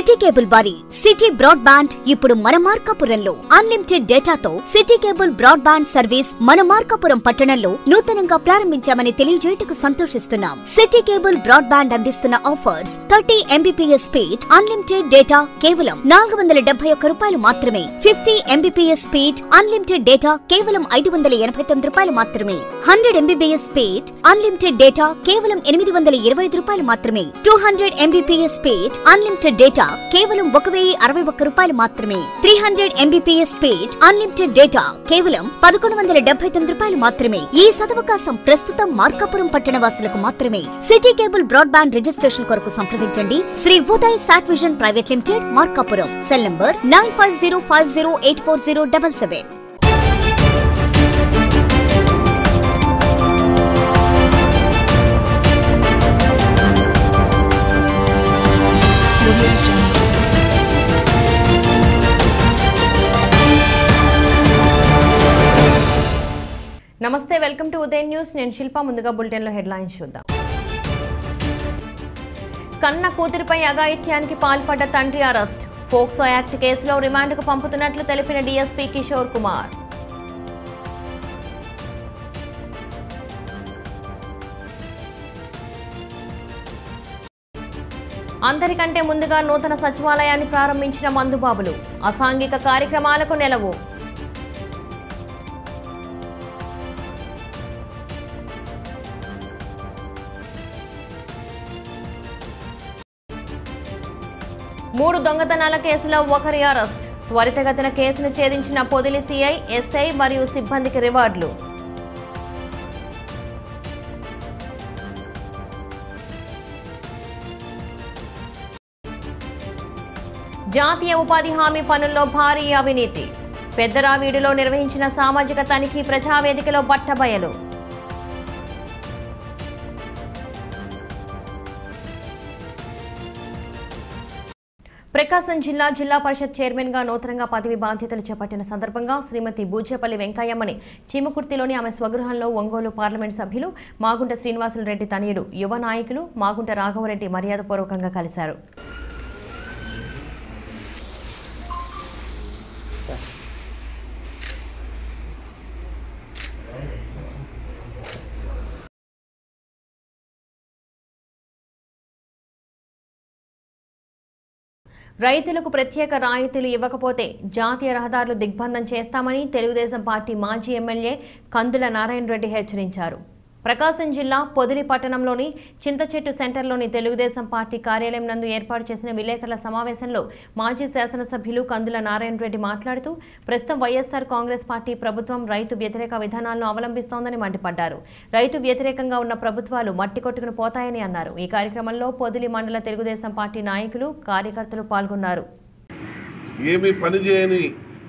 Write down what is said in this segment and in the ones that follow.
City cable వారి city broadband ఇప్పుడు మన మార్కాపురంలో అన్లిమిటెడ్ డేటాతో సిటీ కేబుల్ బ్రాడ్బ్యాండ్ సర్వీస్ మన మార్కాపురం పట్టణంలో నూతనంగా ప్రారంభించామని తెలియజేయటకు సంతోషిస్తున్నాం. సిటీ కేబుల్ బ్రాడ్బ్యాండ్ అందిస్తున్న offers 30 Mbps speed unlimited data కేవలం 471 రూపాయలు మాత్రమే. 50 Mbps స్పీడ్ అన్లిమిటెడ్ డేటా కేవలం 589 రూపాయలు మాత్రమే. 100 Mbps స్పీడ్ అన్లిమిటెడ్ డేటా కేవలం 825 రూపాయలు మాత్రమే. 200 Mbps స్పీడ్ అన్లిమిటెడ్ డేటా కేవలం 1061 రూపాయలు మాత్రమే. 300 Mbps స్పీడ్ అన్లిమిటెడ్ డేటా కేవలం 1179 రూపాయలు మాత్రమే. ఈ సదవకాశం ప్రస్తుతం మార్కాపురం పట్టణ వాసులకు మాత్రమే. సిటీ కేబుల్ బ్రాడ్బ్యాండ్ రిజిస్ట్రేషన్ కొరకు సంప్రదించండి. Shri Uday sat vision private limited, Markapuram. Cell number 9505084077. నమస్తే, వెల్కమ్ టు ఉదయ్ న్యూస్. నేను శిల్ప. ముందుగా బులెటిన్ లో హెడ్లైన్స్ చూద్దాం. కన్న కూతురిపై అఘాయిత్యానికి పాల్పడ్డ తండ్రి అరెస్ట్. ఫోక్సో యాక్ట్ కేసులో రిమాండ్కు పంపుతున్నట్లు తెలిపిన డీఎస్పీ కిషోర్ కుమార్. అందరికంటే ముందుగా నూతన సచివాలయాన్ని ప్రారంభించిన మందుబాబులు. అసాంఘిక కార్యక్రమాలకు నెలవు. మూడు దొంగతనాల కేసులో ఒకరి అరెస్ట్. త్వరితగతిన కేసును ఛేదించిన పొదిలి సిఐ, ఎస్ఐ మరియు సిబ్బందికి రివార్డులు. జాతీయ ఉపాధి హామీ పనుల్లో భారీ అవినీతి. పెద్దరావీడులో నిర్వహించిన సామాజిక తనిఖీ ప్రజావేదికలో బట్టబయలు. ప్రకాశం జిల్లా పరిషత్ చైర్మన్ గా నూతనంగా పదవి బాధ్యతలు చేపట్టిన సందర్భంగా శ్రీమతి బూచేపల్లి వెంకయ్యమ్మని చీమకుర్తిలోని ఆమె స్వగృహంలో ఒంగోలు పార్లమెంట్ సభ్యులు మాగుంట శ్రీనివాసులు రెడ్డి తనయుడు, యువ నాయకులు మాగుంట రాఘవరెడ్డి మర్యాదపూర్వకంగా కలిశారు. రైతులకు ప్రత్యేక రాయితీలు ఇవ్వకపోతే జాతీయ రహదారులు దిగ్బంధం చేస్తామని తెలుగుదేశం పార్టీ మాజీ ఎమ్మెల్యే కందుల నారాయణ రెడ్డి హెచ్చరించారు. ప్రకాశం జిల్లా పొదిలి పట్టణంలోని చింతచెట్టు సెంటర్లోని తెలుగుదేశం పార్టీ కార్యాలయం నందు ఏర్పాటు చేసిన విలేకరుల సమావేశంలో మాజీ శాసనసభ్యులు కందుల నారాయణ రెడ్డి మాట్లాడుతూ ప్రస్తుతం వైఎస్ఆర్ కాంగ్రెస్ పార్టీ ప్రభుత్వం రైతు వ్యతిరేక విధానాలను అవలంబిస్తోందని మండిపడ్డారు. రైతు వ్యతిరేకంగా ఉన్న ప్రభుత్వాలు మట్టి కొట్టుకుని పోతాయని అన్నారు. ఈ కార్యక్రమంలో పొదిలి మండల తెలుగుదేశం పార్టీ నాయకులు, కార్యకర్తలు పాల్గొన్నారు. ఏమీ పని చేయని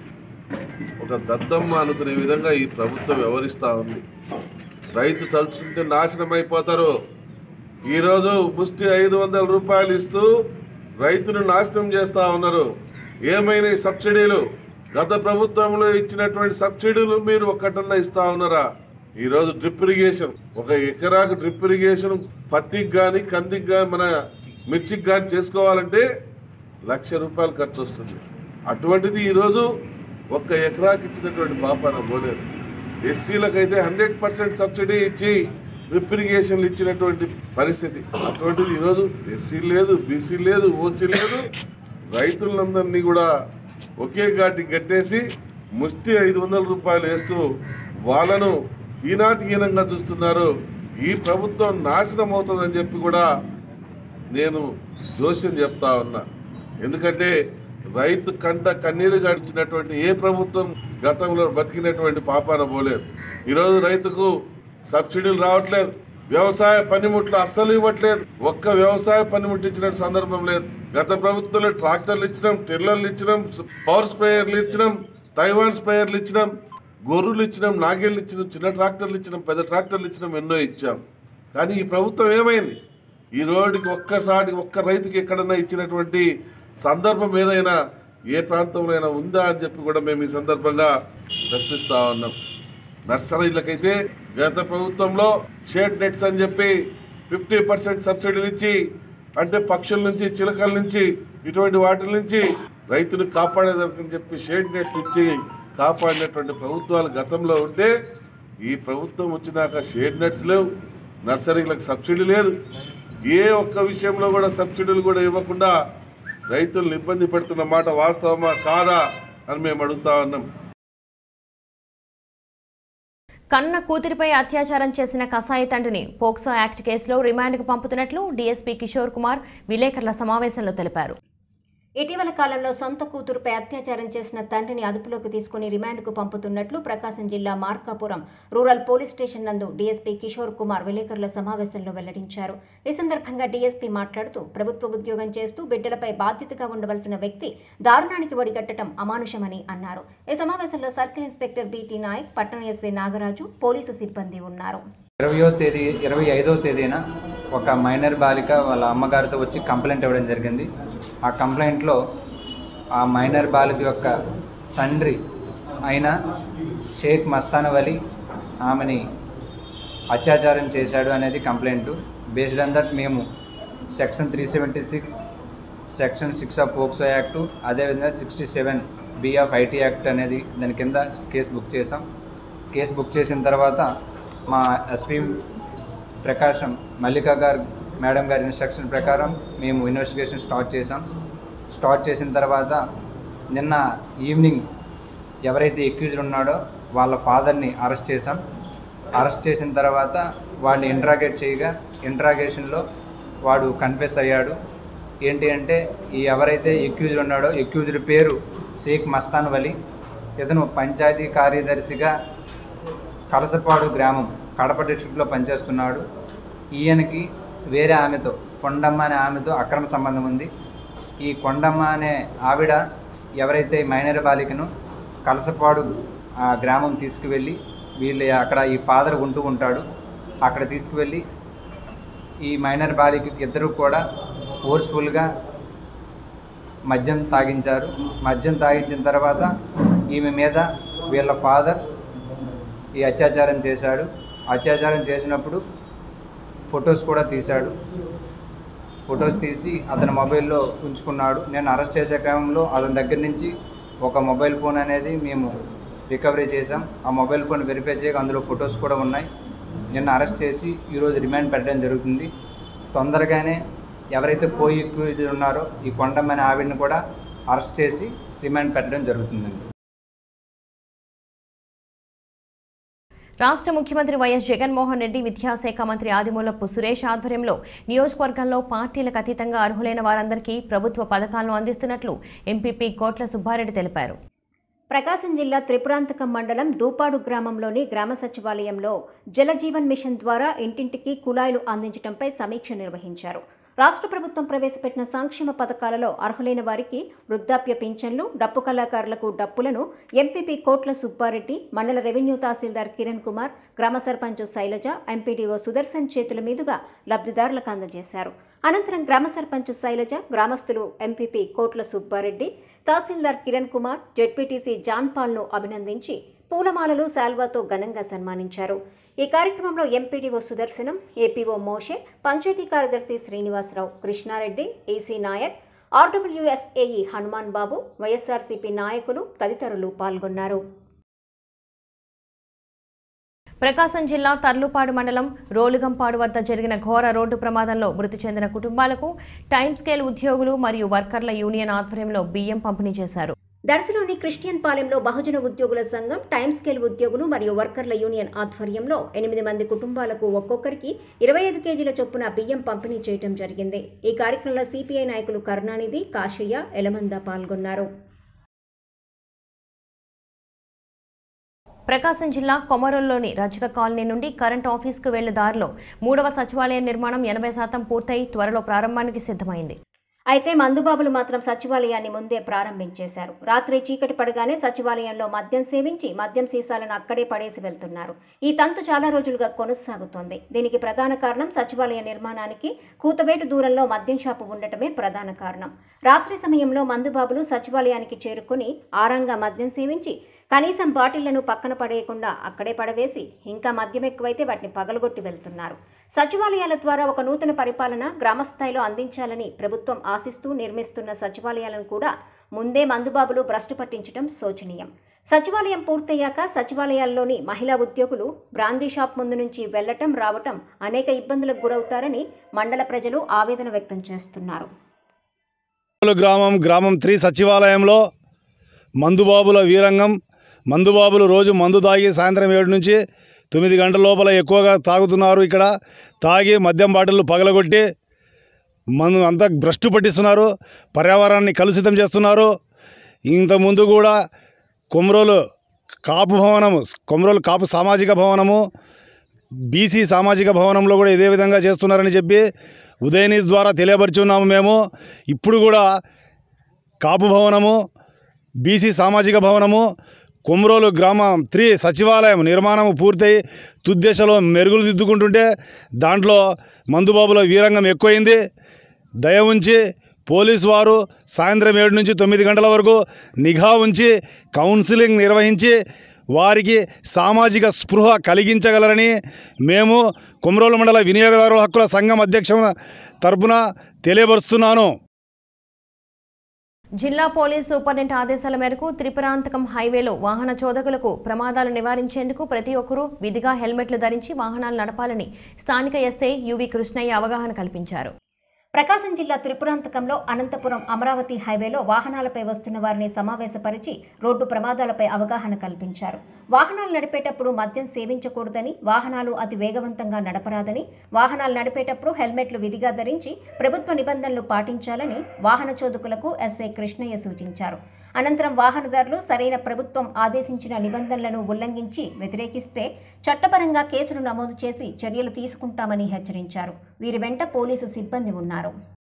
ఒక దద్దమ్మ అనుకునే విధంగా ఈ ప్రభుత్వం వ్యవహరిస్తూ ఉంది. రైతు తలుచుకుంటే నాశనం అయిపోతారు. ఈరోజు ముష్టి 500 రూపాయలు ఇస్తూ రైతును నాశనం చేస్తూ ఉన్నారు. ఏమైనా సబ్సిడీలు, గత ప్రభుత్వంలో ఇచ్చినటువంటి సబ్సిడీలు మీరు ఒక్కటన్నా ఇస్తూ ఉన్నారా? ఈరోజు డ్రిప్ ఇరిగేషన్, ఒక ఎకరాకు డ్రిప్ ఇరిగేషన్ పత్తికి కానీ కందికి కానీ మన మిర్చికి కానీ చేసుకోవాలంటే ₹1,00,000 ఖర్చు వస్తుంది. అటువంటిది ఈరోజు ఒక్క ఎకరాకి ఇచ్చినటువంటి పాపాన పోలేదు. ఎస్సీలకైతే 100% సబ్సిడీ ఇచ్చి డ్రిప్ ఇరిగేషన్లు ఇచ్చినటువంటి పరిస్థితి. అటువంటిది ఈరోజు ఎస్సీ లేదు, బీసీ లేదు, ఓసీ లేదు. రైతులందరినీ కూడా ఒకే ఘాటి కట్టేసి ముష్టి 500 రూపాయలు వేస్తూ వాళ్ళను హీనాతిహీనంగా చూస్తున్నారు. ఈ ప్రభుత్వం నాశనం అవుతుందని చెప్పి కూడా నేను జోస్యం చెప్తా ఉన్నా. ఎందుకంటే రైతు కంట కన్నీరు గడిచినటువంటి ఏ ప్రభుత్వం గతంలో బతికినటువంటి పాపాన పోలేదు. ఈరోజు రైతుకు సబ్సిడీలు రావట్లేదు. వ్యవసాయ పనిముట్లు అస్సలు ఇవ్వట్లేదు. ఒక్క వ్యవసాయ పనిముట్లు ఇచ్చిన సందర్భం లేదు. గత ప్రభుత్వంలో ట్రాక్టర్లు ఇచ్చినాం, టిల్లర్లు ఇచ్చినాం, పవర్ స్ప్రేయర్లు ఇచ్చినాం, తైవాన్ స్ప్రేయర్లు ఇచ్చినాం, గొర్రెలు ఇచ్చినాం, నాగేళ్ళు ఇచ్చినాం, చిన్న ట్రాక్టర్లు ఇచ్చినాం, పెద్ద ట్రాక్టర్లు ఇచ్చినాం, ఎన్నో ఇచ్చాం. కానీ ఈ ప్రభుత్వం ఏమైంది? ఈ రోడ్డుకి ఒక్క రైతుకి ఎక్కడన్నా ఇచ్చినటువంటి సందర్భం ఏదైనా ఏ ప్రాంతంలో అయినా ఉందా అని చెప్పి కూడా మేము ఈ సందర్భంగా ప్రశ్నిస్తా ఉన్నాం. నర్సరీలకైతే గత ప్రభుత్వంలో షేడ్ నెట్స్ అని చెప్పి 50% సబ్సిడీలు ఇచ్చి, అంటే పక్షుల నుంచి, చిలకల నుంచి ఇటువంటి వాటి నుంచి రైతును కాపాడేదానికని చెప్పి షేడ్ నెట్స్ ఇచ్చి కాపాడినటువంటి ప్రభుత్వాలు గతంలో ఉంటే ఈ ప్రభుత్వం వచ్చినాక షేడ్ నెట్స్ లేవు, నర్సరీలకు సబ్సిడీ లేదు, ఏ ఒక్క విషయంలో కూడా సబ్సిడీలు కూడా ఇవ్వకుండా రైతులను ఇబ్బంది పెడుతున్న మాట వాస్తవమా కాదా అని మేము అడుగుతా ఉన్నాం. కన్న కూతురిపై అత్యాచారం చేసిన కసాయి తండ్రిని పోక్సో యాక్ట్ కేసులో రిమాండ్కు పంపుతున్నట్లు డీఎస్పీ కిషోర్ కుమార్ విలేకరుల సమావేశంలో తెలిపారు. ఇటీవల కాలంలో సొంత కూతురుపై అత్యాచారం చేసిన తండ్రిని అదుపులోకి తీసుకుని రిమాండ్కు పంపుతున్నట్లు ప్రకాశం జిల్లా మార్కాపురం రూరల్ పోలీస్ స్టేషన్ నందు డీఎస్పీ కిషోర్ కుమార్ విలేకరుల సమావేశంలో వెల్లడించారు. ఈ సందర్భంగా డీఎస్పీ మాట్లాడుతూ ప్రభుత్వ ఉద్యోగం చేస్తూ బిడ్డలపై బాధ్యతగా ఉండవలసిన వ్యక్తి దారుణానికి ఒడిగట్టడం అమానుషమని అన్నారు. ఈ సమావేశంలో సర్కిల్ ఇన్స్పెక్టర్ బీటీ నాయక్, పట్టణ ఎస్ఐ నాగరాజు, పోలీసు సిబ్బంది ఉన్నారు. 25వ తేదీన ఒక మైనర్ బాలిక వాళ్ళ అమ్మగారితో వచ్చి కంప్లైంట్ ఇవ్వడం జరిగింది. ఆ కంప్లైంట్లో ఆ మైనర్ బాలిక యొక్క తండ్రి అయిన షేక్ మస్తాన్ వలీ ఆమెని అత్యాచారం చేశాడు అనేది కంప్లైంట్. బేస్డ్ ఆన్ దట్ మేము section 376, section 6 of POCSO act, అదేవిధంగా 67 బి ఆఫ్ ఐటీ యాక్ట్ అనేది దాని కింద కేసు బుక్ చేసాం. కేసు బుక్ చేసిన తర్వాత మా ఎస్పీ ప్రకాశం మల్లికా మేడం గారి ఇన్స్ట్రక్షన్ ప్రకారం మేము ఇన్వెస్టిగేషన్ స్టార్ట్ చేసిన తర్వాత నిన్న ఈవినింగ్ ఎవరైతే ఎక్యూజ్డ్ ఉన్నాడో వాళ్ళ ఫాదర్ని అరెస్ట్ చేసాం. అరెస్ట్ చేసిన తర్వాత వాడిని ఇంట్రాగేట్ చేయగా ఇంట్రాగేషన్లో వాడు కన్ఫెస్ అయ్యాడు. ఏంటి అంటే ఈ ఎవరైతే ఎక్యూజ్డ్ ఉన్నాడో ఎక్యూజ్డ్ పేరు షేక్ మస్తాన్ వలీ. ఇతను పంచాయతీ కార్యదర్శిగా కలసపాడు గ్రామం కడప డిస్ట్రిక్ట్లో పనిచేస్తున్నాడు. ఈయనకి వేరే ఆమెతో, కొండమ్మ అనే ఆమెతో అక్రమ సంబంధం ఉంది. ఈ కొండమ్మ అనే ఆవిడ ఎవరైతే మైనర్ బాలికను కలసపాడు గ్రామం తీసుకువెళ్ళి వీళ్ళు అక్కడ ఈ ఫాదర్ ఉంటూ ఉంటాడు, అక్కడ తీసుకువెళ్ళి ఈ మైనర్ బాలికకి ఇద్దరు కూడా ఫోర్స్ఫుల్గా మద్యం తాగించారు. మద్యం తాగించిన తర్వాత ఈమె మీద వీళ్ళ ఫాదర్ ఈ అత్యాచారం చేశాడు. అత్యాచారం చేసినప్పుడు ఫొటోస్ కూడా తీశాడు. ఫొటోస్ తీసి అతని మొబైల్లో ఉంచుకున్నాడు. నేను అరెస్ట్ చేసే క్రమంలో అతని దగ్గర నుంచి ఒక మొబైల్ ఫోన్ అనేది మేము రికవరీ చేసాం. ఆ మొబైల్ ఫోన్ వెరిఫై చేయగా అందులో ఫొటోస్ కూడా ఉన్నాయి. నిన్న అరెస్ట్ చేసి ఈరోజు రిమాండ్ పెట్టడం జరుగుతుంది. తొందరగానే ఎవరైతే ఎక్యూజ్డ్ ఉన్నారో ఈ కొండమ్మ అనే ఆవిడని కూడా అరెస్ట్ చేసి రిమాండ్ పెట్టడం జరుగుతుందండి. రాష్ట్ర ముఖ్యమంత్రి వైఎస్ జగన్మోహన్ రెడ్డి, విద్యాశాఖ మంత్రి ఆదిమూలపు సురేష్ ఆధ్వర్యంలో నియోజకవర్గంలో పార్టీలకు అతీతంగా అర్హులైన వారందరికీ ప్రభుత్వ పథకాలను అందిస్తున్నట్లు ఎంపీపీ కోట్ల సుబ్బారెడ్డి తెలిపారు. ప్రకాశం జిల్లా త్రిపురాంతకం మండలం దూపాడు గ్రామంలోని గ్రామ సచివాలయంలో జలజీవన్ మిషన్ ద్వారా ఇంటింటికి కుళాయిలు అందించడంపై సమీక్ష నిర్వహించారు. రాష్ట్ర ప్రభుత్వం ప్రవేశపెట్టిన సంక్షేమ పథకాలలో అర్హులైన వారికి వృద్ధాప్య పింఛన్లు, డప్పు కళాకారులకు డప్పులను ఎంపీపీ కోట్ల సుబ్బారెడ్డి, మండల రెవెన్యూ తహసీల్దార్ కిరణ్ కుమార్, గ్రామ సర్పంచ్ శైలజ, ఎంపీడీఓ సుదర్శన్ చేతుల మీదుగా లబ్ధిదారులకు అందజేశారు. అనంతరం గ్రామ సర్పంచ్ శైలజ, గ్రామస్తులు ఎంపీపీ కోట్ల సుబ్బారెడ్డి, తహసీల్దార్ కిరణ్ కుమార్, జెడ్పీటీసీ జాన్పాల్ను అభినందించి పూలమాలలు, శాల్వాతో ఘనంగా సన్మానించారు. ఈ కార్యక్రమంలో ఎంపీడీఓ సుదర్శనం, ఏపీఓ మోషే, పంచాయతీ కార్యదర్శి Srinivasa Rao, Krishna Reddy, AC Nayak, RWS AE Hanuman Babu, YSRCP నాయకులు తదితరులు పాల్గొన్నారు. ప్రకాశం జిల్లా తర్లుపాడు మండలం రోలుగంపాడు వద్ద జరిగిన ఘోర రోడ్డు ప్రమాదంలో మృతి చెందిన కుటుంబాలకు టైమ్ స్కేల్ ఉద్యోగులు మరియు వర్కర్ల యూనియన్ ఆధ్వర్యంలో బియ్యం పంపిణీ చేశారు. దర్శిలోని క్రిస్టియన్ పాలెంలో బహుజన ఉద్యోగుల సంఘం, టైమ్ స్కేల్ ఉద్యోగులు మరియు వర్కర్ల యూనియన్ ఆధ్వర్యంలో 8 మంది కుటుంబాలకు ఒక్కొక్కరికి 25 కేజీల చొప్పున బియ్యం పంపిణీ చేయడం జరిగింది. ఈ కార్యక్రమంలో సిపిఐ నాయకులు కరుణానిధి, కాశయ్య, ఎలమంద పాల్గొన్నారు. ప్రకాశం జిల్లా కొమరోల్లోని రజక కాలనీ నుండి కరెంట్ ఆఫీస్కు వెళ్లే దారిలో 3వ సచివాలయ నిర్మాణం 80% పూర్తయి త్వరలో ప్రారంభానికి సిద్ధమైంది. అయితే మందుబాబులు మాత్రం సచివాలయాన్ని ముందే ప్రారంభించేశారు. రాత్రి చీకటి పడగానే సచివాలయంలో మద్యం సేవించి మద్యం సీసాలను అక్కడే పడేసి వెళ్తున్నారు. ఈ తంతు చాలా రోజులుగా కొనసాగుతోంది. దీనికి ప్రధాన కారణం సచివాలయ నిర్మాణానికి కూతవేటు దూరంలో మద్యం షాపు ఉండటమే ప్రధాన కారణం. రాత్రి సమయంలో మందుబాబులు సచివాలయానికి చేరుకుని ఆరంగా మద్యం సేవించి కనీసం బాటిళ్లను పక్కన పడేయకుండా అక్కడే పడవేసి ఇంకా మద్యం ఎక్కువైతే వాటిని పగలగొట్టి వెళ్తున్నారు. సచివాలయాల ద్వారా ఒక నూతన పరిపాలన గ్రామస్థాయిలో అందించాలని ప్రభుత్వం ఆశిస్తూ నిర్మిస్తున్న సచివాలయాలను కూడా ముందే మందుబాబులు భ్రష్టు పట్టించడం శోచనీయం. సచివాలయం పూర్తయ్యాక సచివాలయాల్లోని మహిళా ఉద్యోగులు బ్రాందీ షాప్ ముందు నుంచి వెళ్లటం రావటం అనేక ఇబ్బందులకు గురవుతారని మండల ప్రజలు ఆవేదన వ్యక్తం చేస్తున్నారు. గ్రామం 3 సచివాలయంలో మందుబాబుల వీరంగం. మందుబాబులు రోజు మందు తాగి సాయంత్రం 7 నుంచి 9 గంటల లోపల ఎక్కువగా తాగుతున్నారు. ఇక్కడ తాగి మద్యం బాటిళ్ళు పగలగొట్టి అంతా భ్రష్టు పట్టిస్తున్నారు, పర్యావరణాన్ని కలుషితం చేస్తున్నారు. ఇంతకుముందు కూడా కొమ్రోలు కాపు సామాజిక భవనము, బీసీ సామాజిక భవనంలో కూడా ఇదే విధంగా చేస్తున్నారని చెప్పి ఉదయన్యూస్ ద్వారా తెలియపరుచున్నాము. మేము ఇప్పుడు కూడా కాపు భవనము, బీసీ సామాజిక భవనము, కొమ్రోలు గ్రామం 3 సచివాలయం నిర్మాణం పూర్తయి తుద్దేశలో మెరుగులు దిద్దుకుంటుంటే దాంట్లో మందుబాబుల వీరంగం ఎక్కువైంది. దయ ఉంచి పోలీసు వారు సాయంత్రం 7 నుంచి 9 గంటల వరకు నిఘా ఉంచి కౌన్సిలింగ్ నిర్వహించి వారికి సామాజిక స్పృహ కలిగించగలరని మేము కొమ్రోలు మండల వినియోగదారుల హక్కుల సంఘం అధ్యక్షుల తరపున తెలియపరుస్తున్నాను. జిల్లా పోలీస్ సూపరింటెండెంట్ ఆదేశాల మేరకు త్రిపురాంతకం హైవేలో వాహన చోదకులకు ప్రమాదాలు నివారించేందుకు ప్రతి ఒక్కరూ విధిగా హెల్మెట్లు ధరించి వాహనాలు నడపాలని స్థానిక ఎస్ఐ యువి కృష్ణయ్య అవగాహన కల్పించారు. ప్రకాశం జిల్లా త్రిపురాంతకంలో అనంతపురం అమరావతి హైవేలో వాహనాలపై వస్తున్న వారిని సమావేశపరిచి రోడ్డు ప్రమాదాలపై అవగాహన కల్పించారు. వాహనాలు నడిపేటప్పుడు మద్యం సేవించకూడదని, వాహనాలు అతి వేగవంతంగా నడపరాదని, వాహనాలు నడిపేటప్పుడు హెల్మెట్లు విధిగా ధరించి ప్రభుత్వ నిబంధనలు పాటించాలని వాహన చోదకులకు ఎస్ఐ కృష్ణయ్య సూచించారు. అనంతరం వాహనదారులు సరైన ప్రభుత్వం ఆదేశించిన నిబంధనలను ఉల్లంఘించి వ్యతిరేకిస్తే చట్టపరంగా కేసులు నమోదు చేసి చర్యలు తీసుకుంటామని హెచ్చరించారు. వీరి వెంట పోలీసు సిబ్బంది ఉన్నారు.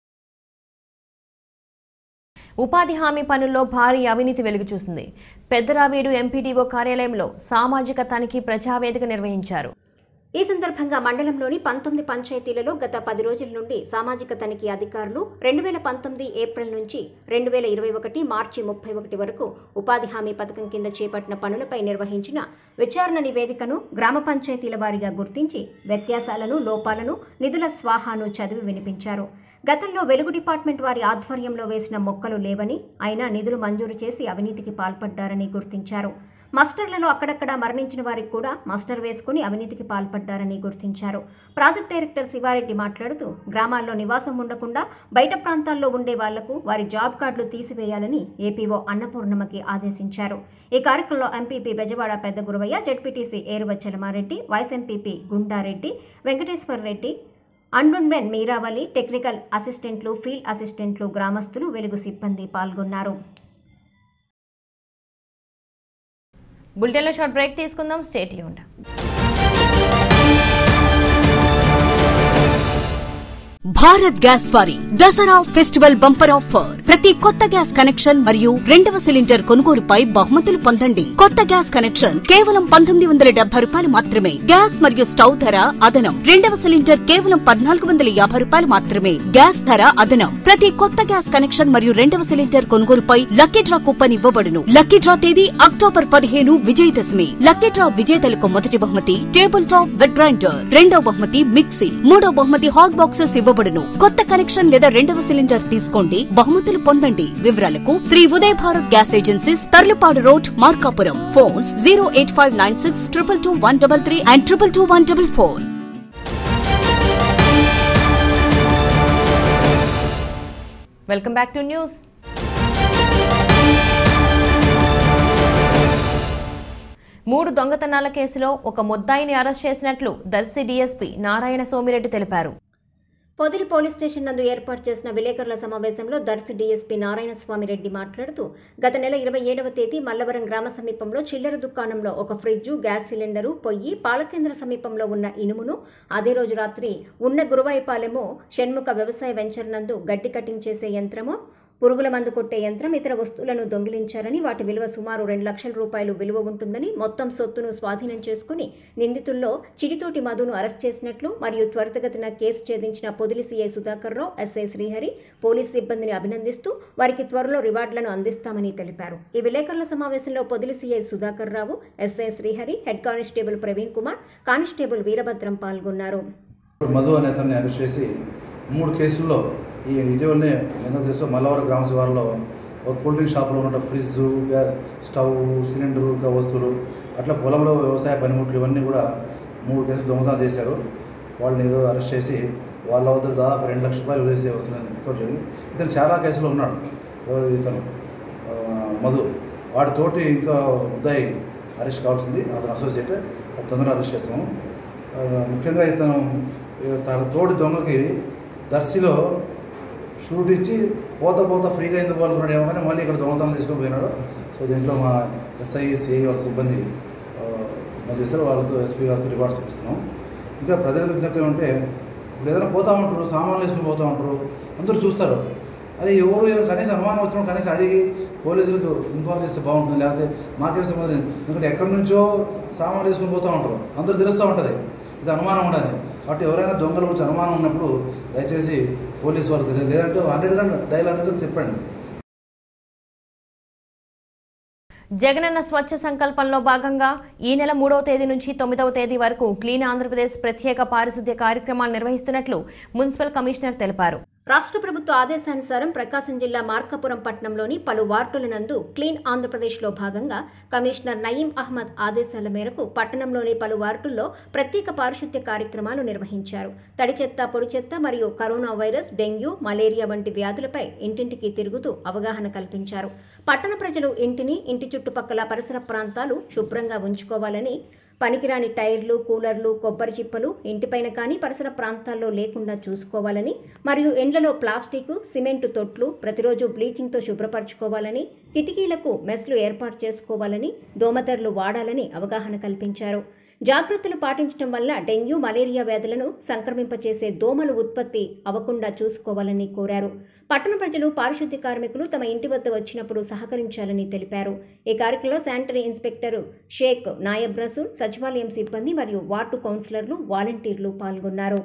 ఉపాధి హామీ పనుల్లో భారీ అవినీతి వెలుగు చూసింది. పెద్దరావీడు ఎంపీడీఓ కార్యాలయంలో సామాజిక తనిఖీ ప్రజావేదిక నిర్వహించారు. ఈ సందర్భంగా మండలంలోని 19 పంచాయతీలలో గత 10 రోజుల నుండి సామాజిక తనిఖీ అధికారులు 2019 ఏప్రిల్ నుంచి 2021 మార్చి 31 వరకు ఉపాధి హామీ పథకం కింద చేపట్టిన పనులపై నిర్వహించిన విచారణ నివేదికను గ్రామ పంచాయతీల వారీగా గుర్తించి వ్యత్యాసాలను, లోపాలను, నిధుల స్వాహాను చదివి వినిపించారు. గతంలో వెలుగు డిపార్ట్మెంట్ వారి ఆధ్వర్యంలో వేసిన మొక్కలు లేవని, అయినా నిధులు మంజూరు చేసి అవినీతికి పాల్పడ్డారని గుర్తించారు. మాస్టర్లలో అక్కడక్కడ మరణించిన వారికి కూడా మాస్టర్ వేసుకుని అవినీతికి పాల్పడ్డారని గుర్తించారు. ప్రాజెక్ట్ డైరెక్టర్ శివారెడ్డి మాట్లాడుతూ గ్రామాల్లో నివాసం ఉండకుండా బయట ప్రాంతాల్లో ఉండే వాళ్లకు వారి జాబ్ కార్డులు తీసివేయాలని ఏపీఓ అన్నపూర్ణమ్మకి ఆదేశించారు. ఈ కార్యక్రమంలో ఎంపీపీ బెజవాడ పెద్ద Guravayya, ZPTC Eruva Chalama Reddy, vice MPP Gunda Reddy, Venkateswara Reddy, అండున్మెన్ మీరావళి, టెక్నికల్ అసిస్టెంట్లు, ఫీల్డ్ అసిస్టెంట్లు, గ్రామస్తులు, వెలుగు సిబ్బంది పాల్గొన్నారు. బులెటిన్లో షార్ట్ బ్రేక్ తీసుకుందాం. Stay tuned. భారత్ గ్యాస్ వారి దసరా ఫెస్టివల్ బంపర్ ఆఫర్. ప్రతి కొత్త గ్యాస్ కనెక్షన్ మరియు 2వ సిలిండర్ కొనుగోలుపై బహుమతులు పొందండి. కొత్త గ్యాస్ కనెక్షన్ కేవలం 1970 రూపాయలు మాత్రమే. గ్యాస్ మరియు స్టవ్ ధర అదనం. 2వ సిలిండర్ కేవలం 1450 రూపాయలు మాత్రమే. గ్యాస్ ధర అదనం. ప్రతి కొత్త గ్యాస్ కనెక్షన్ మరియు 2వ సిలిండర్ కొనుగోలుపై లక్కీ డ్రా కూపన్ ఇవ్వబడును. లక్కీ డ్రా తేదీ అక్టోబర్ 15 విజయదశమి. లక్కీ డ్రా విజేతలకు మొదటి బహుమతి టేబుల్ టాప్ వెట్ గ్రైండర్, 2వ బహుమతి మిక్సీ, 3వ బహుమతి హాట్ బాక్సెస్ ఇవ్వబడును. కొత్త కనెక్షన్ లేదా 2వ సిలిండర్ తీసుకోండి, బహుమతులు పొందండి. వివరాలకు Shri Uday Bharat gas agencies, Tarlupadu road, Markapuram. Phones 08596 222 133 and 222 144. Welcome back to news. మూడు దొంగతనాల కేసులో ఒక ముద్దాయిని అరెస్ట్ చేసినట్లు దర్శి డీఎస్పీ నారాయణ సోమిరెడ్డి తెలిపారు. పొదిలి పోలీస్ స్టేషన్ నందు ఏర్పాటు చేసిన విలేకరుల సమావేశంలో దర్శి డీఎస్పీ నారాయణ స్వామిరెడ్డి మాట్లాడుతూ గత నెల 27వ తేదీ మల్లవరం గ్రామ సమీపంలో చిల్లర దుకాణంలో ఒక ఫ్రిడ్జు, గ్యాస్ సిలిండరు, పొయ్యి, పాలకేంద్ర సమీపంలో ఉన్న ఇనుమును, అదే రోజు రాత్రి ఉన్న గురువాయిపాలెము షణ్ముఖ వ్యవసాయ వెంచర్ నందు గడ్డి కటింగ్ చేసే యంత్రము, పురుగుల మందు కొట్టే యంత్రం, ఇతర వస్తువులను దొంగిలించారని, వాటి విలువ సుమారు 2 లక్షల రూపాయలు విలువ ఉంటుందని, మొత్తం సొత్తును స్వాధీనం చేసుకుని నిందితుల్లో చిడితోటి మధును అరెస్ట్ చేసినట్లు మరియు త్వరితగతిన కేసు ఛేదించిన Podili CI Sudhakar Rao, SI Srihari police సిబ్బందిని అభినందిస్తూ వారికి త్వరలో రివార్డులను అందిస్తామని తెలిపారు. ఈ విలేకరుల సమావేశంలో Podili CI Sudhakar Rao, SI Srihari, head constable Praveen Kumar, constable Veerabhadram పాల్గొన్నారు. మధు అనే అతన్ని అరెస్ట్ చేసి 3 కేసుల్లో ఇటీవలనే ఎందుకు తెలుసు మల్లవరం గ్రామ శివారులో ఒక కూల్ డ్రింక్ షాప్లో ఉన్న ఫ్రిడ్జ్, గ్యాస్ స్టవ్, సిలిండరు, ఇంకా వస్తువులు అట్లా పొలంలో వ్యవసాయ పనిముట్లు ఇవన్నీ కూడా 3 కేసులు దొంగతనం చేశారు. వాళ్ళని అరెస్ట్ చేసి వాళ్ళ వద్ద దాదాపు 2 లక్షల రూపాయలు వదిలేసి వస్తున్నాయని రికార్డ్ చేయండి. ఇతను చాలా కేసులు ఉన్నాడు. ఇతను మధు వాడితోటి ఇంకా ఉదయ్ అరెస్ట్ కావాల్సింది, అతను అసోసియేట్, అది తొందరగా అరెస్ట్ చేస్తాము. ముఖ్యంగా ఇతను తన తోటి దొంగకి దర్శిలో షూట్ ఇచ్చి పోతా ఫ్రీగా ఎందుకు పాల్గొన్నాడు ఏమో కానీ మళ్ళీ ఇక్కడ దొంగతనం తీసుకొని పోయినాడు. సో దీంట్లో మా ఎస్ఐ, సిఐ వాళ్ళ సిబ్బంది చేస్తారు. వాళ్ళతో ఎస్పీ గారికి రివార్డ్స్ ఇస్తున్నాం. ఇంకా ప్రజలకు విజ్ఞప్తి ఏమంటే ఇప్పుడు ఏదైనా పోతూ ఉంటారు, సామాన్లు వేసుకుని పోతూ ఉంటారు, అందరూ చూస్తారు. అరే ఎవరు కనీసం అనుమానం వచ్చినప్పుడు కనీసం అడిగి పోలీసులకు ఇన్ఫార్మ్ చేస్తే బాగుంటుంది. లేకపోతే మాకేం సంబంధం, ఎందుకంటే ఎక్కడి నుంచో సామాన్లు వేసుకుని పోతూ ఉంటారు, అందరూ తెలుస్తూ ఉంటుంది, ఇది అనుమానం ఉండదు. కాబట్టి ఎవరైనా దొంగల గురించి అనుమానం ఉన్నప్పుడు దయచేసి పోలీసు వాళ్ళకి తెలియదు, లేదంటే 100 డైల్ 100 చెప్పండి. జగనన్న స్వచ్ఛ సంకల్పంలో భాగంగా ఈ నెల 3వ తేదీ నుంచి 9వ తేదీ వరకు క్లీన్ ఆంధ్రప్రదేశ్ ప్రత్యేక పారిశుద్ధ్య కార్యక్రమాలు నిర్వహిస్తున్నట్లు మున్సిపల్ కమిషనర్ తెలిపారు. రాష్ట్ర ప్రభుత్వ ఆదేశానుసారం ప్రకాశం జిల్లా మార్కపురం పట్టణంలోని పలు వార్డుల నందు క్లీన్ ఆంధ్రప్రదేశ్లో భాగంగా కమిషనర్ నయీం అహ్మద్ ఆదేశాల మేరకు పట్టణంలోని పలు వార్డుల్లో ప్రత్యేక పారిశుద్ధ్య కార్యక్రమాలు నిర్వహించారు. తడి చెత్త, పొడి చెత్త మరియు కరోనా వైరస్, డెంగ్యూ, మలేరియా వంటి వ్యాధులపై ఇంటింటికి తిరుగుతూ అవగాహన కల్పించారు. పట్టణ ప్రజలు ఇంటిని, ఇంటి చుట్టుపక్కల పరిసర ప్రాంతాలు శుభ్రంగా ఉంచుకోవాలని, పనికిరాని టైర్లు, కూలర్లు, కొబ్బరి చిప్పలు ఇంటిపైన కానీ పరిసర ప్రాంతాల్లో లేకుండా చూసుకోవాలని, మరియు ఎండ్లలో ప్లాస్టిక్, సిమెంటు తొట్లు ప్రతిరోజు బ్లీచింగ్తో శుభ్రపరచుకోవాలని, కిటికీలకు మెస్లు ఏర్పాటు చేసుకోవాలని, దోమతెరలు వాడాలని అవగాహన కల్పించారు. జాగ్రత్తలు పాటించడం వల్ల డెంగ్యూ, మలేరియా వ్యాధులను సంక్రమింపచేసే దోమలు ఉత్పత్తి అవ్వకుండా చూసుకోవాలని కోరారు. పట్టణ ప్రజలు, పారిశుద్ధ్య కార్మికులు తమ ఇంటి వద్ద వచ్చినప్పుడు సహకరించాలని తెలిపారు. ఈ కార్యక్రమంలో శానిటరీ ఇన్స్పెక్టర్ షేక్ నాయబ్ రసూల్, సచివాలయం సిబ్బంది మరియు వార్డు కౌన్సిలర్లు, వాలంటీర్లు పాల్గొన్నారు.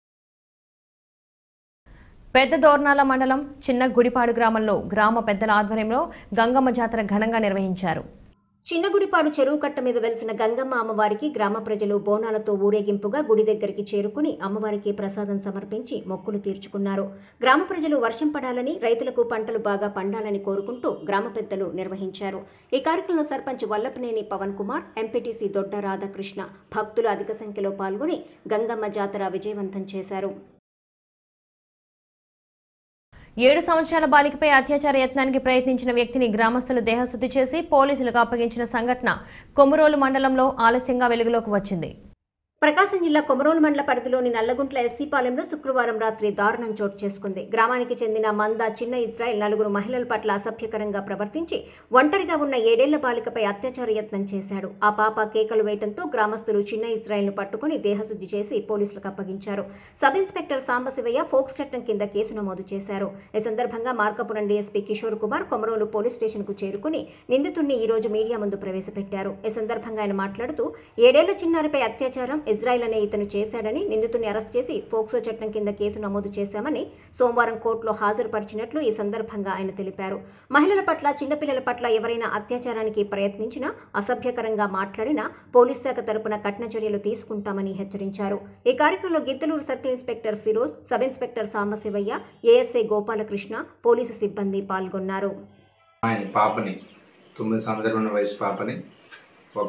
పెద్ద దోర్నాల మండలం చిన్న గుడిపాడు గ్రామంలో గ్రామ పెద్దల ఆధ్వర్యంలో గంగమ్మ జాతర ఘనంగా నిర్వహించారు. చిన్నగుడిపాడు చెరువు కట్ట మీద వెలిసిన గంగమ్మ అమ్మవారికి గ్రామ ప్రజలు బోనాలతో ఊరేగింపుగా గుడి దగ్గరికి చేరుకుని అమ్మవారికి ప్రసాదం సమర్పించి మొక్కులు తీర్చుకున్నారు. గ్రామ ప్రజలు వర్షం పడాలని, రైతులకు పంటలు బాగా పండాలని కోరుకుంటూ గ్రామ పెద్దలు నిర్వహించారు. ఈ కార్యక్రమంలో సర్పంచ్ వల్లపనేని పవన్ కుమార్, ఎంపీటీసీ దొడ్డ రాధాకృష్ణ భక్తులు అధిక సంఖ్యలో పాల్గొని గంగమ్మ జాతర విజయవంతం చేశారు. 7 సంవత్సరాల బాలికపై అత్యాచార యత్నానికి ప్రయత్నించిన వ్యక్తిని గ్రామస్తులు దేహశుద్ధి చేసి పోలీసులకు అప్పగించిన సంఘటన కొమురోలు మండలంలో ఆలస్యంగా వెలుగులోకి వచ్చింది. ప్రకాశం జిల్లా కొమరోలు మండల పరిధిలోని నల్లగుంట్ల ఎస్సీపాలెంలో శుక్రవారం రాత్రి దారుణం చోటు చేసుకుంది. గ్రామానికి చెందిన మంద చిన్న ఇజ్రాయెల్ 4 మహిళల పట్ల అసభ్యకరంగా ప్రవర్తించి ఒంటరిగా ఉన్న 7 ఏళ్ల బాలికపై అత్యాచార యత్నం చేశాడు. ఆ పాప కేకలు వేయడంతో గ్రామస్తులు చిన్న ఇజ్రాయెల్ను పట్టుకుని దేహశుద్ధి చేసి పోలీసులకు అప్పగించారు. సబ్ ఇన్స్పెక్టర్ సాంబశివయ్య ఫోక్స్ చట్టం కింద కేసు నమోదు చేశారు. ఈ సందర్భంగా మార్కపురం డీఎస్పీ కిషోర్ కుమార్ కొమరోలు పోలీస్ స్టేషన్కు చేరుకుని నిందితుడిని ఈ రోజు మీడియా ముందు ప్రవేశపెట్టారు. ఈ సందర్భంగా ఆయన మాట్లాడుతూ 7 ఏళ్ల చిన్నారిపై అత్యాచారం ఇజ్రాయెల్ అనే ఇతను చేశాడని, నిందితుడిని అరెస్ట్ చేసి ఫోక్సో చట్టం కింద కేసు నమోదు చేశామని సోమవారం కోర్టులో హాజరుపరిచినట్లు ఈ సందర్భంగా ఆయన తెలిపారు. మహిళల పట్ల, చిన్నపిల్లల పట్ల ఎవరైనా అత్యాచారానికి ప్రయత్నించినా, అసభ్యకరంగా మాట్లాడినా పోలీస్ శాఖ తరపున కఠిన చర్యలు తీసుకుంటామని హెచ్చరించారు. ఈ కార్యక్రమంలో Giddalur circle inspector Firoz, sub inspector Sambasivaiah, ASI Gopalakrishna, police సిబ్బంది పాల్గొన్నారు. పాపని 9 సంవత్సరాల వయసు పాపని ఒక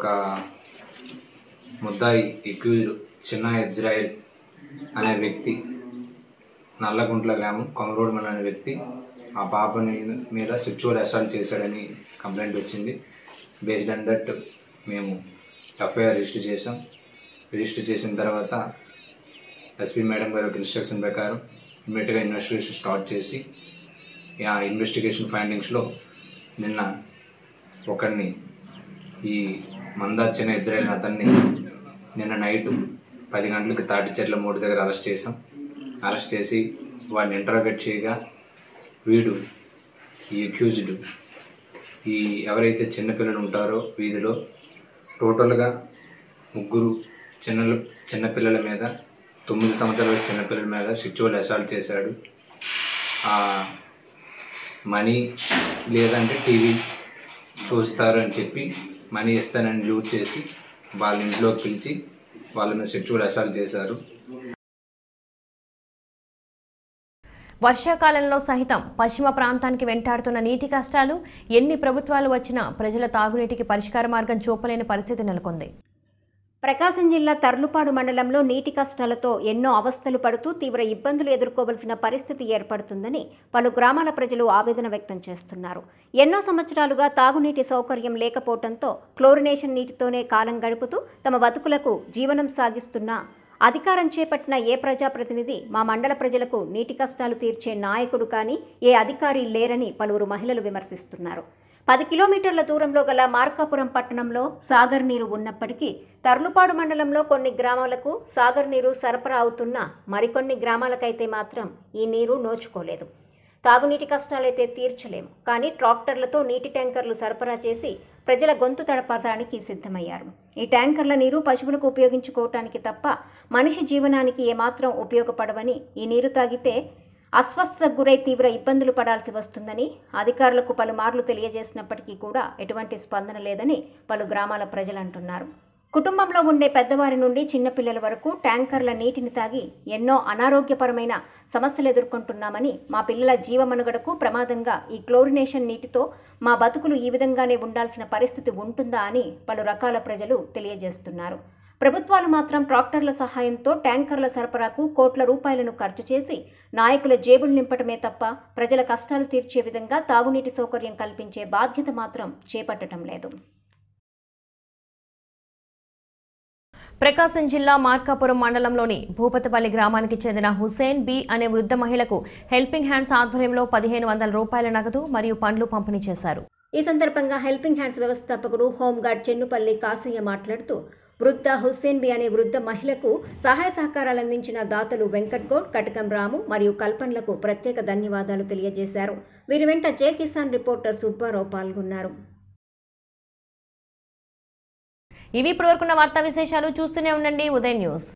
ముద్దాయి ఎక్యూజ్డ్ చిన్న ఇజ్రాయెల్ అనే వ్యక్తి, నల్లగుంట్ల గ్రామం కొమరోడ్ మండలం అనే వ్యక్తి ఆ పాపని మీద సెక్చువల్ అసాల్ట్ చేశాడని కంప్లైంట్ వచ్చింది. బేస్డ్ ఆన్ దట్ మేము ఎఫ్ఐఆర్ రిజిస్టర్ చేసాం. రిజిస్టర్ చేసిన తర్వాత ఎస్పీ మేడం గారి ఒక ఇన్స్ట్రక్షన్ ప్రకారం ఇమ్మీడియట్గా ఇన్వెస్టిగేషన్ స్టార్ట్ చేసి ఆ ఇన్వెస్టిగేషన్ ఫైండింగ్స్లో నిన్న ఒకరిని, ఈ మందా చిన్న ఇజ్రాయెల్ అతన్ని నిన్న నైట్ 10 గంటలకు తాటిచెర్ల మోడు దగ్గర అరెస్ట్ చేసాం. అరెస్ట్ చేసి వాడిని ఇంటరాగేట్ చేయగా వీడు ఈ అక్యూజ్డ్ ఈ ఎవరైతే చిన్నపిల్లలు ఉంటారో వీధిలో టోటల్గా 3 చిన్నపిల్లల మీద 9 సంవత్సరాల చిన్నపిల్లల మీద సెక్చువల్ అసాల్ట్ చేశాడు. మనీ లేదంటే టీవీ చూస్తారు అని చెప్పి మనీ ఇస్తానని లూట్ చేసి వాళ్ళ ఇంట్లోకి పిలిచి వాళ్ళ మీద సెక్చువల్ అసాల్ట్ చేశారు. వర్షాకాలంలో సహితం పశ్చిమ ప్రాంతానికి వెంటాడుతున్న నీటి కష్టాలు, ఎన్ని ప్రభుత్వాలు వచ్చినా ప్రజల తాగునీటికి పరిష్కార మార్గం చూపలేని పరిస్థితి నెలకొంది. ప్రకాశం జిల్లా తర్లుపాడు మండలంలో నీటి కష్టాలతో ఎన్నో అవస్థలు పడుతూ తీవ్ర ఇబ్బందులు ఎదుర్కోవలసిన పరిస్థితి ఏర్పడుతుందని పలు గ్రామాల ప్రజలు ఆవేదన వ్యక్తం చేస్తున్నారు. ఎన్నో సంవత్సరాలుగా తాగునీటి సౌకర్యం లేకపోవడంతో క్లోరినేషన్ నీటితోనే కాలం గడుపుతూ తమ బతుకులకు జీవనం సాగిస్తున్న అధికారం చేపట్టిన ఏ ప్రజాప్రతినిధి మా మండల ప్రజలకు నీటి కష్టాలు తీర్చే నాయకుడు కానీ ఏ అధికారి లేరని పలువురు మహిళలు విమర్శిస్తున్నారు. 10 కిలోమీటర్ల దూరంలో గల మార్కాపురం పట్టణంలో సాగర్ నీరు ఉన్నప్పటికీ తర్లుపాడు మండలంలో కొన్ని గ్రామాలకు సాగర్ నీరు సరఫరా అవుతున్నా మరికొన్ని గ్రామాలకైతే మాత్రం ఈ నీరు నోచుకోలేదు. తాగునీటి కష్టాలైతే తీర్చలేము, కానీ ట్రాక్టర్లతో నీటి ట్యాంకర్లు సరఫరా చేసి ప్రజల గొంతు తడపడానికి సిద్ధమయ్యారు. ఈ ట్యాంకర్ల నీరు పశువులకు ఉపయోగించుకోవటానికి తప్ప మనిషి జీవనానికి ఏమాత్రం ఉపయోగపడవని, ఈ నీరు తాగితే అస్వస్థతకు గురై తీవ్ర ఇబ్బందులు పడాల్సి వస్తుందని అధికారులకు పలుమార్లు తెలియజేసినప్పటికీ కూడా ఎటువంటి స్పందన లేదని పలు గ్రామాల ప్రజలు అంటున్నారు. కుటుంబంలో ఉండే పెద్దవారి నుండి చిన్నపిల్లల వరకు ట్యాంకర్ల నీటిని తాగి ఎన్నో అనారోగ్యపరమైన సమస్యలు ఎదుర్కొంటున్నామని, మా పిల్లల జీవమనుగడకు ప్రమాదంగా ఈ క్లోరినేషన్ నీటితో మా బతుకులు ఈ విధంగానే ఉండాల్సిన పరిస్థితి ఉంటుందా అని పలు రకాల ప్రజలు తెలియజేస్తున్నారు. ప్రభుత్వాలు మాత్రం ట్రాక్టర్ల సహాయంతో ట్యాంకర్ల సరఫరాకు కోట్ల రూపాయలను ఖర్చు చేసి నాయకుల జేబులు నింపటమే తప్ప ప్రజల కష్టాలు తీర్చే విధంగా తాగునీటి సౌకర్యం కల్పించే బాధ్యత మాత్రం చేపట్టడం లేదు. ప్రకాశం జిల్లా మార్కాపురం మండలంలోని భూపతిపల్లి గ్రామానికి చెందిన హుసేన్ బి అనే వృద్ధ మహిళకు హెల్పింగ్ హ్యాండ్స్ ఆధ్వర్యంలో 1500 రూపాయల నగదు మరియు పండ్లు పంపిణీ చేశారు. ఈ సందర్భంగా హెల్పింగ్ హ్యాండ్స్ వ్యవస్థాపకుడు హోంగార్డ్ చెన్నుపల్లి కాసయ్య మాట్లాడుతూ వృద్ధ హుస్సేన్ బి అనే వృద్ధ మహిళకు సహాయ సహకారాలు అందించిన దాతలు వెంకట్ గౌడ్, కటకం రాము మరియు కల్పన్లకు ప్రత్యేక ధన్యవాదాలు తెలియజేశారు. వీరి వెంట జే కిసాన్ రిపోర్టర్ సుబ్బారావు పాల్గొన్నారు. ఇవి ఇప్పటివరకున్న వార్తా విశేషాలు. చూస్తూనే ఉండండి ఉదయ్ న్యూస్.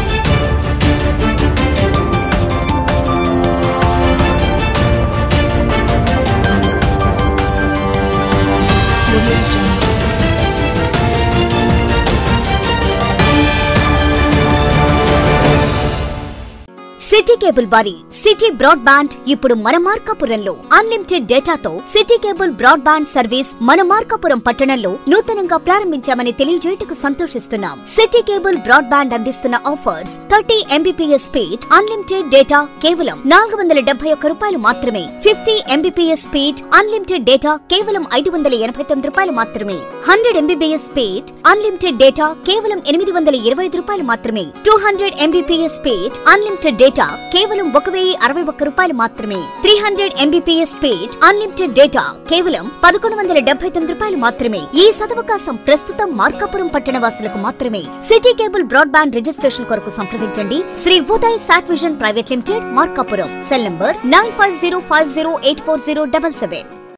సిటీ కేబుల్ వారి సిటీ బ్రాడ్ బ్యాండ్ ఇప్పుడు మన మార్కాపురంలో అన్లిమిటెడ్ డేటాతో city cable broadband service మన మార్కాపురం పట్టణంలో నూతనంగా ప్రారంభించామని తెలియజేయటకు సంతోషిస్తున్నాం. సిటీ కేబుల్ బ్రాడ్ బ్యాండ్ అందిస్తున్న offers 30 Mbps speed unlimited data కేవలం 471 రూపాయలు మాత్రమే. 50 Mbps స్పీడ్ అన్లిమిటెడ్ డేటా కేవలం 589 రూపాయలు మాత్రమే. 100 Mbps స్పీడ్ అన్లిమిటెడ్ డేటా కేవలం 825 రూపాయలు మాత్రమే. 200 Mbps స్పీడ్ అన్లిమిటెడ్ డేటా కేవలం 1061 రూపాయలు మాత్రమే. 300 Mbps స్పీడ్ అన్లిమిటెడ్ డేటా కేవలం 1179 రూపాయలు మాత్రమే. ఈ సదవకాశం ప్రస్తుతం మార్కాపురం పట్టణ వాసులకు మాత్రమే. City cable broadband registration కొరకు సంప్రదించండి. Shri Uday sat vision private limited, Markapuram. Cell number 9505084077.